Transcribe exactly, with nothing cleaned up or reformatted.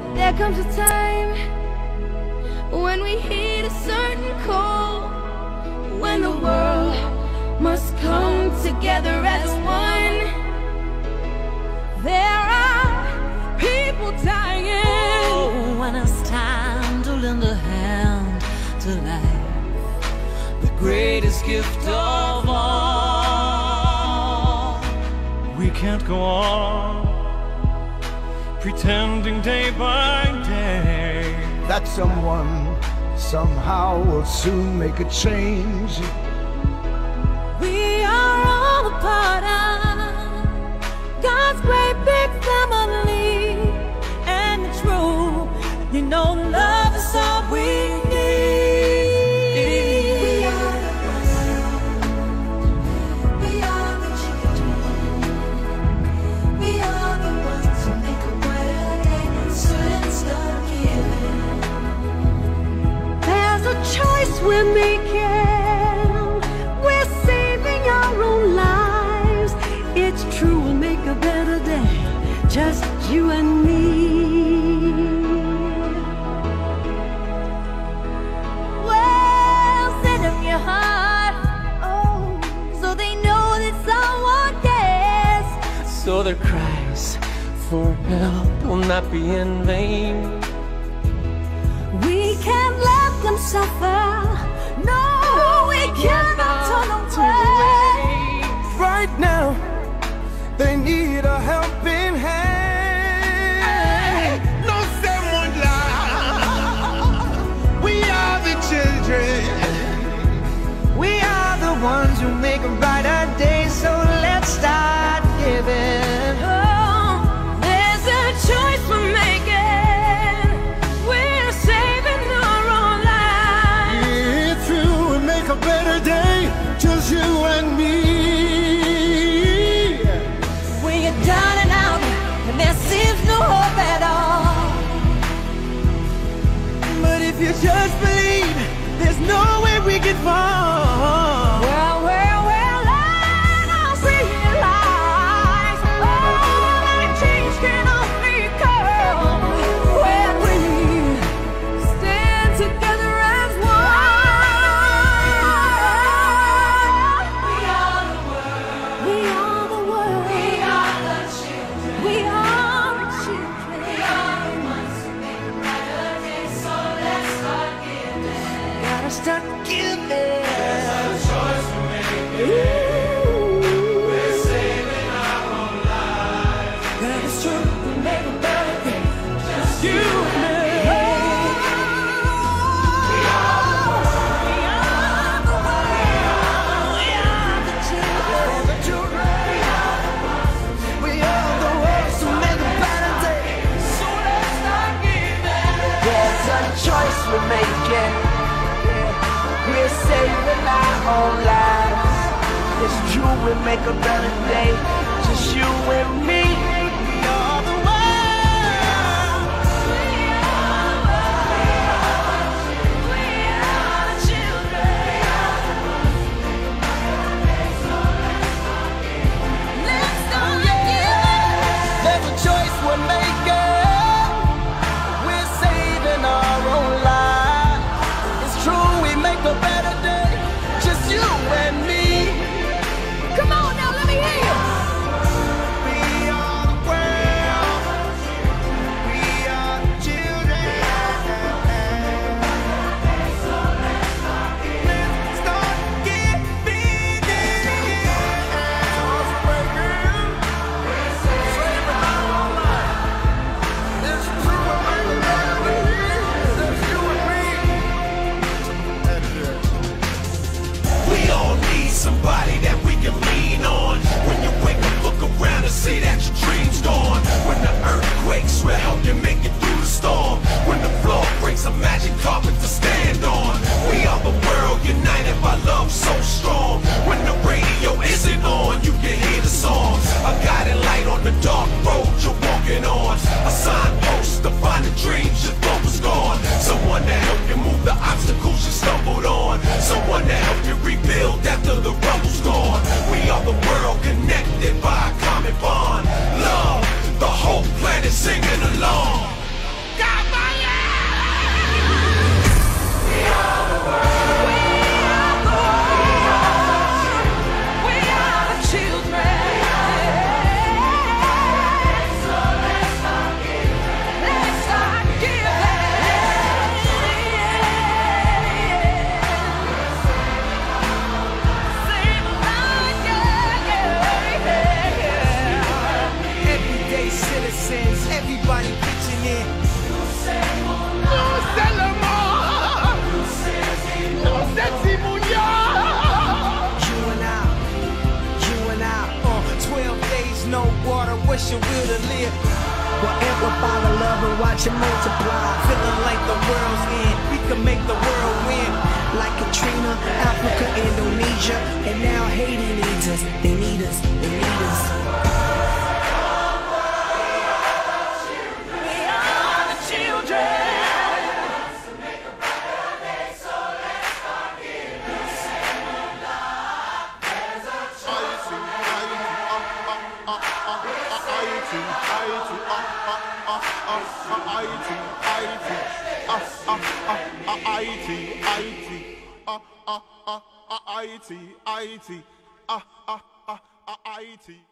There comes a time when we hit a certain call, when the world must come together as one. There are people dying. Oh, when it's time to lend a hand to life, the greatest gift of all. We can't go on pretending day by day that someone somehow will soon make a change. We are all a part of God's great big family, and it's true, you know, love is all we need. We are the world. We are the children. We are the ones who make a better day. So let's start giving. There's a choice we're making. We're saving our own lives. It's true, we'll make a better day, just you and me. Well, send them your heart, oh, so they know that someone cares. So their cries for help will not be in vain. We can't let them suffer. No, we cannot turn away. Right now, they need a helping hand. No someone lie. We are the children. We are the ones who make a brighter day. So let's start giving. Oh, there's a choice we're making. We're saving our own lives. It's true, we make a better day, just you and me. When you're down and out and there seems no hope at all, But if you just believe, there's no way we can fall. Well, well, well, let us realize, oh, that change can only come when we stand together as one. We are the world. We are the world. We are the children. We are the children. We are the ones who make a better day. So let's start giving. Gotta start giving. that is true, we make a better day, just you and me. We are the world. We are the world. We are the children. The children. We are the ones who make a better day. So let's start giving. There's a choice we're making. We're saving our own lives. It's true, we make a better day. Just you and me. We are the world. We are the children. Let's start giving. There's a choice we're making. We're saving our own lives. It's true, we make a better day. Just you and me. Come on now, let me hear you. We are the world. We are the children. Let's start giving. We're saving our own lives. It's true, we make a better day. Just you and me. We all need somebody that we can lean on. When you wake up, look around and see that your dream's gone. When the earth quakes, we'll help you make it through the storm. When the floor breaks, a magic carpet to stand on. We are the world united by love so strong. When the radio isn't on, you can hear the songs. A guiding light on the dark road you're walking on. A signpost to find the dreams you thought was gone. Someone to help you move the obstacles you stumbled on. Someone to help you rebuild after the rumble's gone. We are the world connected by a common bond. Love, the whole planet singing along. everybody pitching in. You and I, you and I, uh, twelve days, no water, what's your will to live? We'll amplify the love and watch it multiply. Feeling like the world's end, we can make the world win. Like Katrina, Africa, Indonesia, and now Haiti needs us. They need us, they need us. We are the children. I T, I T, I T, I T, I T.